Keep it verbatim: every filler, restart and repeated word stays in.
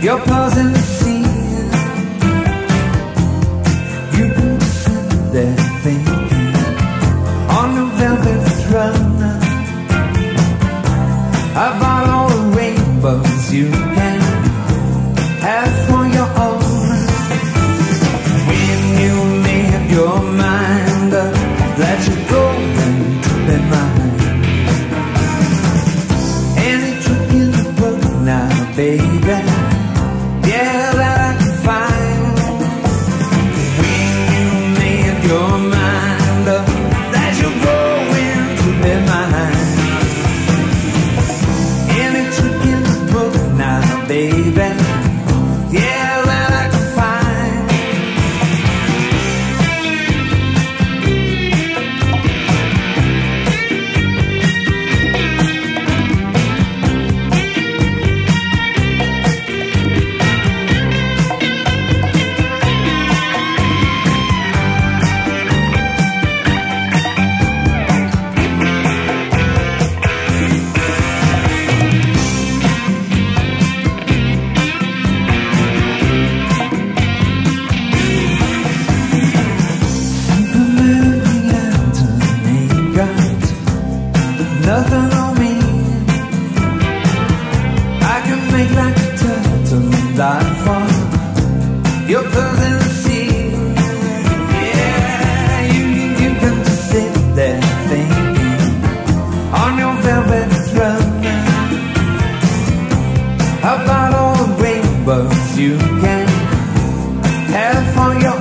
You're pausing the scene. You can sit there thinking on the velvet throne about all the rainbows you can have for your own. When you made your mind up that you're going to be mine, any trick in the book now, baby, yeah, that I can find. When you made your mind up that you're going to be mine, any trick in the book now, baby, yeah, that I can find. Nothing on me. I can make like a turtle and dive for your pearls in the sea. Yeah, you, you, you can just sit there thinking on your velvet throne about all the rainbows you can have for your